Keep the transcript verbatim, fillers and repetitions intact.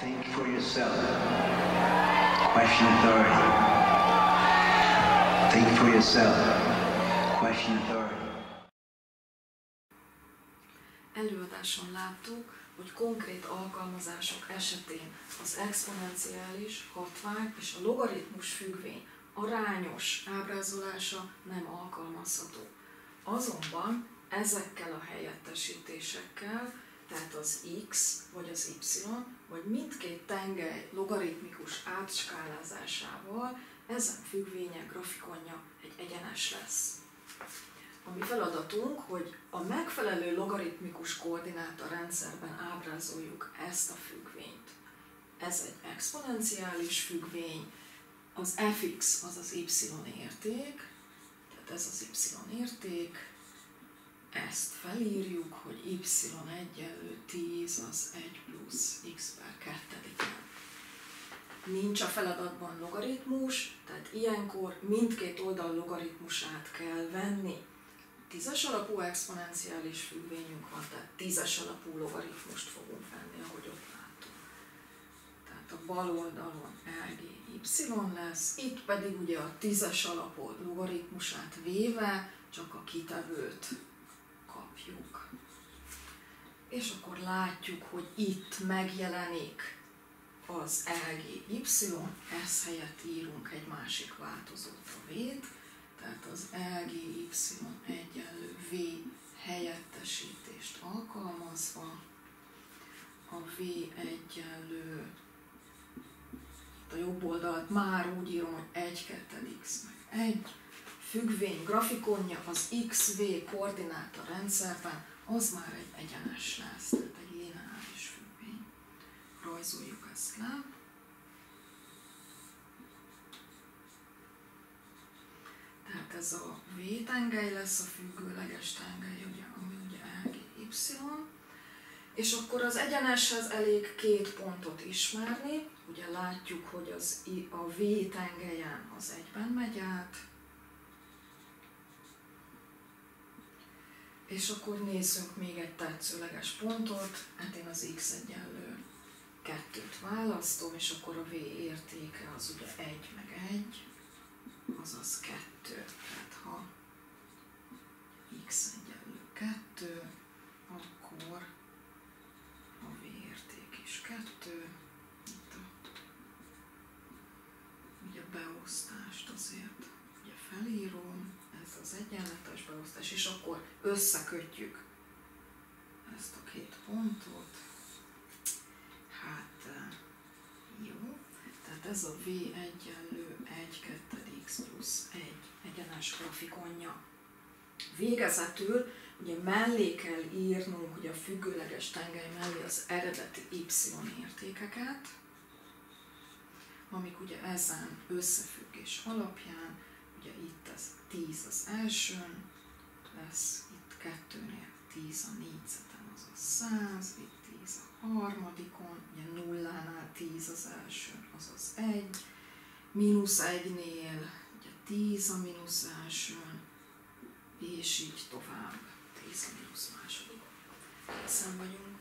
Think for yourself. Question authority. Think for yourself. Question authority. Előadáson láttuk, hogy konkrét alkalmazások esetén az exponenciális, hatvány és a logaritmus függvény arányos ábrázolása nem alkalmazható. Azonban ezekkel a helyettesítésekkel, tehát az x vagy az y, vagy mindkét tengely logaritmikus átskálázásával ezen függvények grafikonja egy egyenes lesz. A mi feladatunk, hogy a megfelelő logaritmikus koordináta rendszerben ábrázoljuk ezt a függvényt. Ez egy exponenciális függvény, az fx az az y érték, tehát ez az y érték, ezt felírjuk, hogy y egyenlő tíz az egy plusz x per kettediken. Nincs a feladatban logaritmus, tehát ilyenkor mindkét oldal logaritmusát kell venni. Tízes alapú exponenciális függvényünk van, tehát tízes alapú logaritmust fogunk venni, ahogy ott láttuk. Tehát a bal oldalon lgy lesz, itt pedig ugye a tízes alapú logaritmusát véve csak a kitevőt kapjuk. És akkor látjuk, hogy itt megjelenik az lgy, ez helyett írunk egy másik változót, a v-t, tehát az lgy egyenlő v helyettesítést alkalmazva, a v egyenlő, itt a jobb oldalt már úgy írom, hogy egy kettő x meg egy, függvény grafikonja az xv koordináta rendszerben, az már egy egyenes lesz, tehát egy lineáris függvény. Rajzoljuk ezt le. Tehát ez a v tengely lesz a függőleges tengely, ugye, ami ugye lgy, és akkor az egyeneshez elég két pontot ismerni, ugye látjuk, hogy az, a v tengelyen az egyben megy át, és akkor nézzünk még egy tetszőleges pontot, hát én az x egyenlő kettőt választom, és akkor a v értéke az ugye egy meg egy, azaz kettő. Tehát ha x egyenlő kettő, akkor a v érték is kettő. Itt a, ugye beosztást azért ugye felírom, ez az egyenletes beosztás, és akkor összekötjük ezt a két pontot. Hát jó, tehát ez a v egyenlő egy kettő x plusz egy egyenes grafikonja. Végezetül ugye mellé kell írnunk ugye a függőleges tengely mellé az eredeti y értékeket, amik ugye ezen összefüggés alapján, ugye itt ez tíz az elsőn, lesz itt kettőnél tíz a négyzeten, az a száz, itt tíz a harmadikon, ugye nullánál tíz az elsőn, az az egy, mínusz egynél ugye tíz a mínusz elsőn, és így tovább, tíz a mínusz másodikon. Készen vagyunk.